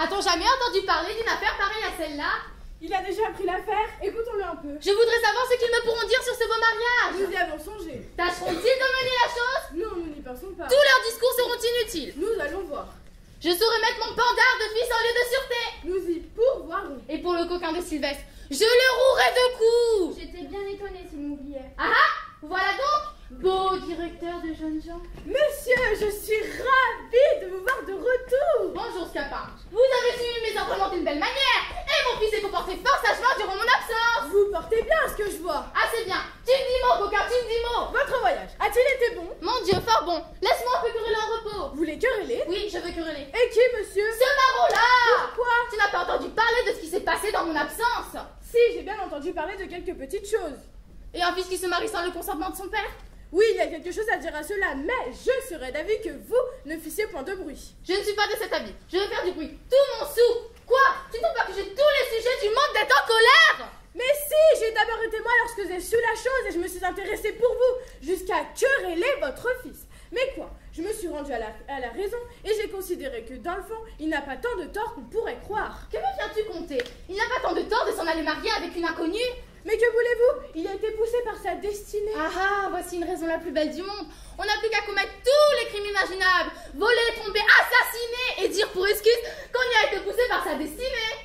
A-t-on jamais entendu parler d'une affaire pareille à celle-là? Il a déjà appris l'affaire, écoutons-le un peu. Je voudrais savoir ce qu'ils me pourront dire sur ce beau mariage. Nous y avons songé. Tâcheront-ils de mener la chose? Non, nous n'y pensons pas. Tous leurs discours seront inutiles. Nous allons voir. Je saurai mettre mon pendard de fils en lieu de sûreté. Nous y pourvoirons. Et pour le coquin de Sylvestre, je le rouerai de coups. J'étais bien étonnée s'il m'oubliait. Ah ah, voilà donc, beau directeur de jeunes gens. Monsieur, je suis ravie de vous voir de retour. Bonjour Scapin, vous avez suivi mes ordres d'une belle manière, et mon fils s'est comporté fort sagement durant mon absence. Vous portez bien à ce que je vois. Ah c'est bien, tu me dis mot coquin, tu me dis mot. Votre voyage a-t-il été bon? Mon Dieu, fort bon, laisse-moi un peu quereller en repos. Vous les querellez? Oui, je veux quereller. Et qui, monsieur? Ce maraud-là. Pourquoi? Tu n'as pas entendu parler de ce qui s'est passé dans mon absence? Si, j'ai bien entendu parler de quelques petites choses. Et un fils qui se marie sans le consentement de son père? Oui, il y a quelque chose à dire à cela, mais je serais d'avis que vous ne fissiez point de bruit. Je ne suis pas de cet avis. Je veux faire du bruit. Tout mon sou. Quoi? Tu ne trouves pas que j'ai tous les sujets du monde d'être en colère? Mais si, j'ai d'abord été moi lorsque j'ai su la chose et je me suis intéressée pour vous, jusqu'à quereller votre fils. Mais quoi? Je me suis rendue à la raison et j'ai considéré que dans le fond, il n'a pas tant de tort qu'on pourrait croire. Que me viens-tu compter? Il n'a pas tant de tort de s'en aller marier avec une inconnue? Mais que voulez-vous? Il a été poussé par sa destinée. Ah ah, voici une raison la plus belle du monde. On n'a plus qu'à commettre tous les crimes imaginables. Voler, tromper, assassiner et dire pour excuse qu'on y a été poussé par sa destinée.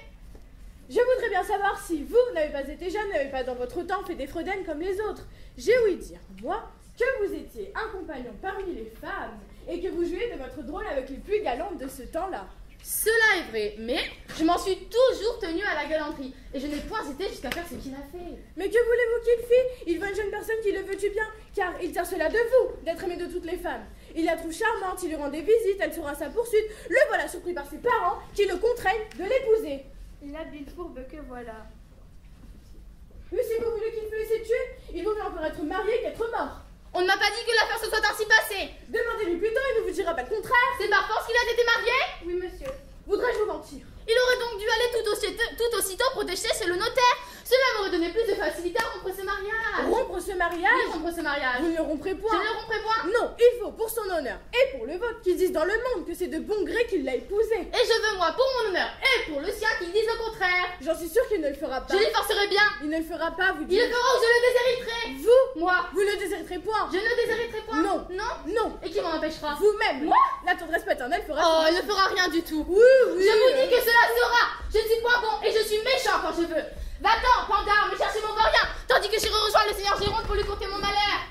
Je voudrais bien savoir si vous n'avez pas été jeune, n'avez pas dans votre temps fait des fredaines comme les autres. J'ai ouï dire, moi, que vous étiez un compagnon parmi les femmes et que vous jouiez de votre drôle avec les plus galantes de ce temps-là. Cela est vrai, mais je m'en suis toujours tenue à la galanterie et je n'ai point hésité jusqu'à faire ce qu'il a fait. Mais que voulez-vous qu'il fît? Il veut une jeune personne qui le veut du bien, car il tient cela de vous, d'être aimé de toutes les femmes. Il la trouve charmante, il lui rend des visites, elle sera sa poursuite. Le voilà surpris par ses parents qui le contraignent de l'épouser. L'habile fourbe que voilà. Mais si vous voulez qu'il me laisse tuer, il vaut mieux encore être marié qu'être mort. On ne m'a pas dit que l'affaire se soit ainsi passée. Demandez-lui plutôt, il ne vous dira pas le contraire. C'est par force qu'il a été marié? Oui, monsieur. Voudrais-je vous mentir? Il aurait donc dû aller tout aussitôt protester chez le notaire. Cela m'aurait donné plus de facilité à rompre ce mariage. Rompre ce mariage? Oui, rompre ce mariage. Vous ne le romprez Je point. ne le romprai point. Non, il faut pour son honneur et pour le vôtre qu'ils disent dans le monde que c'est de bon gré qu'il l'a épousée. Et je veux moi, pour mon honneur et pour le sien, qu'il dise le contraire. J'en suis sûre qu'il ne le fera pas. Je l'y forcerai bien. Il ne le fera pas, vous Il dites. le fera ou je le déshériterai. Vous, Moi, vous ne le désirerez point. je ne le déshériterai point. Non. Non. Non. Et qui m'en empêchera? Vous-même. Moi? La tendresse paternelle fera. Oh, elle ne fera rien du tout. Oui, oui. Je vous dis que cela sera. Je ne suis point bon et je suis méchant quand je veux. Va-t'en, Pandar, me chercher mon vaurien, tandis que j'irai rejoindre le seigneur Géronte pour lui conter mon malheur.